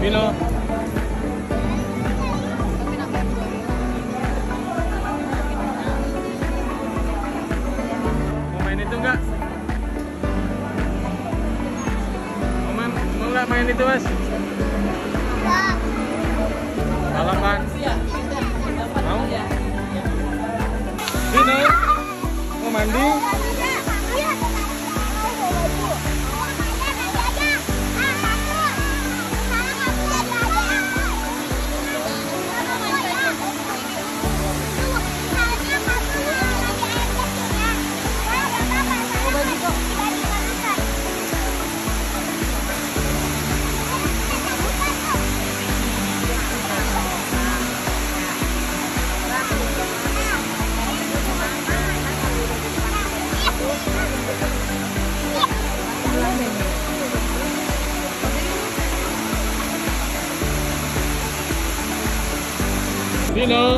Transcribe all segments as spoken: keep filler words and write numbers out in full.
Vino. Mau main itu enggak? Mau main, mau enggak main itu, Mas? Enggak. Balapan? Mau? Vino, mau mandi? Vino,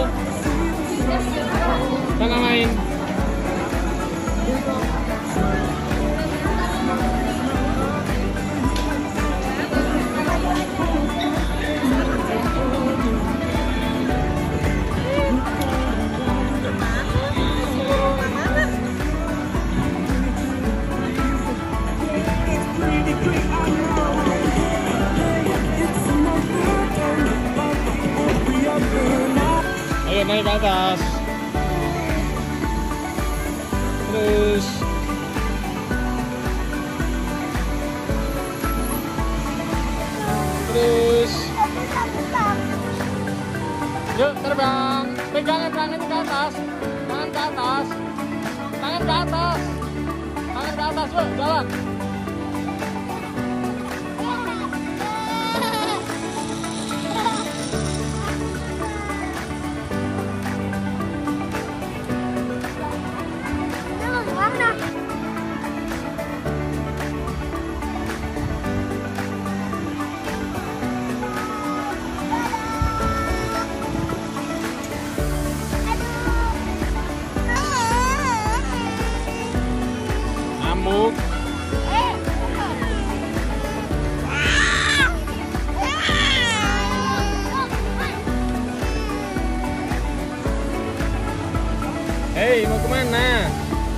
sana main. Ayo naik ke atas. Terus. Terus. Yuk terbang. Pegangin tangan ke atas. Tangan ke atas. Tangan ke atas. Tangan ke atas, yuk jalan. Ngamuk. Hei, mau kemana?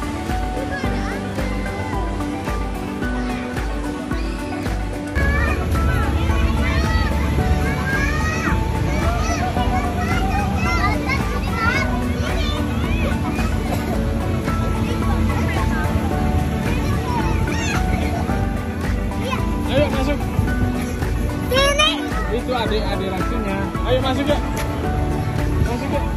Ayo masuk. Sini. Itu adik-adik lakinya. Ayo masuk ya. Masuk ya.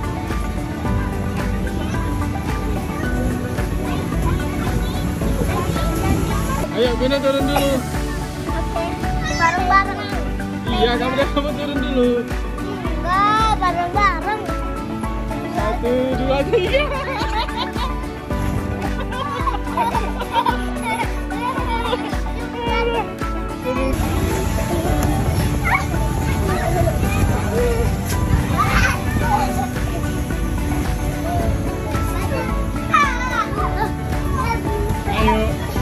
Ayo Vino turun dulu. Oke. Bareng-bareng. Iya kamu kamu turun dulu. Enggak, bareng-bareng. Satu dua tiga. Ayo.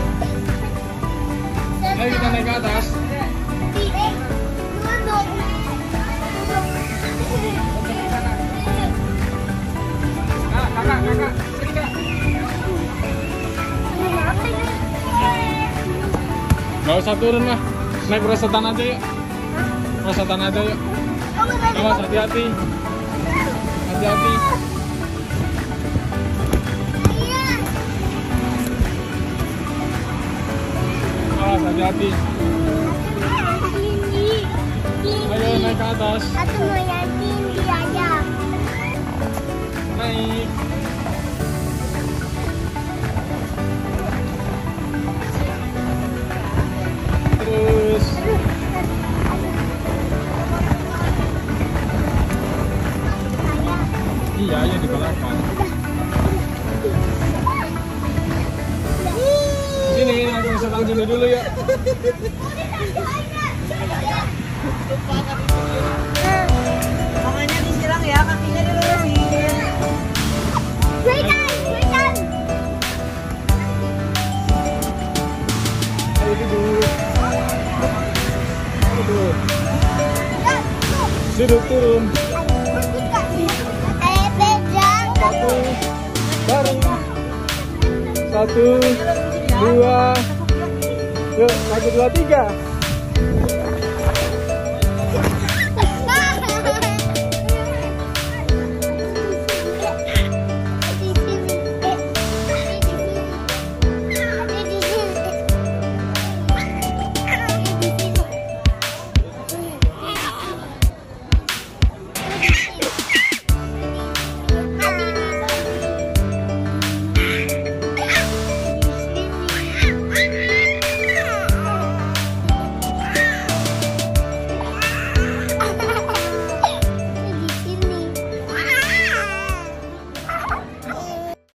Ayo kita naik ke atas. Ah, kakak, kakak, sini kak. Gak usah turun lah. Naik rosetan aja yuk. Rosetan aja yuk. Awas hati-hati. Hati-hati. Awas hati-hati. Ayo naik ke atas. Aku mau yang tinggi aja. Naik. Terus. Iya, ayo di belakang. Sini, aku bisa tahu dulu dulu ya. Tangannya disilang ya, kakinya dilurusin. Berikan, berikan. Ayo duduk. Ayo duduk. Duduk turun. Ayo pegang. Satu. Bareng. Satu. Dua. Yuk, satu, dua, tiga.